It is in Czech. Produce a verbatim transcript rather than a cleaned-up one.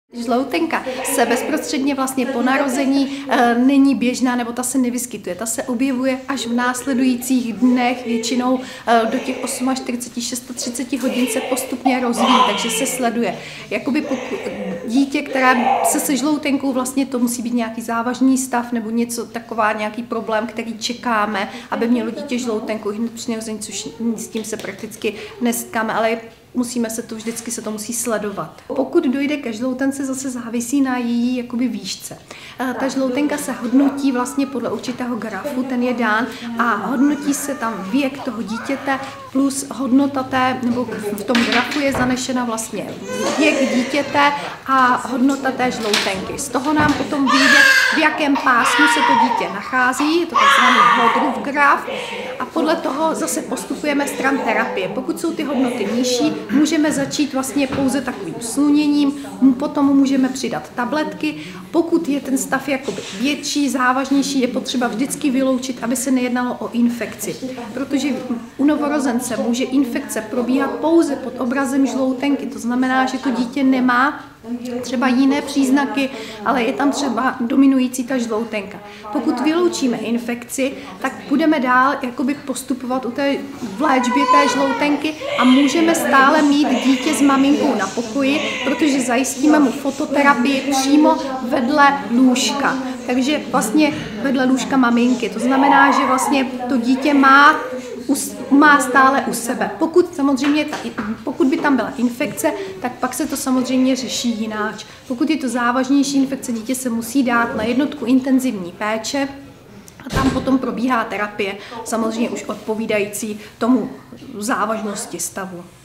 Žloutenka se bezprostředně vlastně po narození e, není běžná, nebo ta se nevyskytuje. Ta se objevuje až v následujících dnech, většinou e, do těch čtyřicet osm až třicet šest hodin se postupně rozvíjí, takže se sleduje. Jakoby pokud dítě, které se se žloutenkou, vlastně to musí být nějaký závažný stav nebo něco taková, nějaký problém, který čekáme, aby mělo dítě žloutenku hned při narození, což s tím se prakticky nestkáme, ale musíme se to vždycky se to musí sledovat. Pokud dojde ke žloutence, zase závisí na její jakoby výšce. Ta žloutenka se hodnotí vlastně podle určitého grafu, ten je dán a hodnotí se tam věk toho dítěte plus hodnota té, nebo v tom grafu je zanešena vlastně věk dítěte a hodnota té žloutenky. Z toho nám potom vyjde, v jakém pásmu se to dítě nachází, je to takzvaný Hodrův graf a podle toho zase postupujeme stran terapie. Pokud jsou ty hodnoty nižší, můžeme začít vlastně pouze takovým sluněním, potom můžeme přidat tabletky. Pokud je ten stav jakoby větší, závažnější, je potřeba vždycky vyloučit, aby se nejednalo o infekci. Protože u novorozence může infekce probíhat pouze pod obrazem žloutenky, to znamená, že to dítě nemá třeba jiné příznaky, ale je tam třeba dominující ta žloutenka. Pokud vyloučíme infekci, tak budeme dál jakoby postupovat u té v léčbě té žloutenky a můžeme stále mít dítě s maminkou na pokoji, protože zajistíme mu fototerapii přímo vedle lůžka. Takže vlastně vedle lůžka maminky. To znamená, že vlastně to dítě má má stále u sebe. Pokud samozřejmě, ta, pokud by tam byla infekce, tak pak se to samozřejmě řeší jináč. Pokud je to závažnější infekce, dítě se musí dát na jednotku intenzivní péče a tam potom probíhá terapie, samozřejmě už odpovídající tomu závažnosti stavu.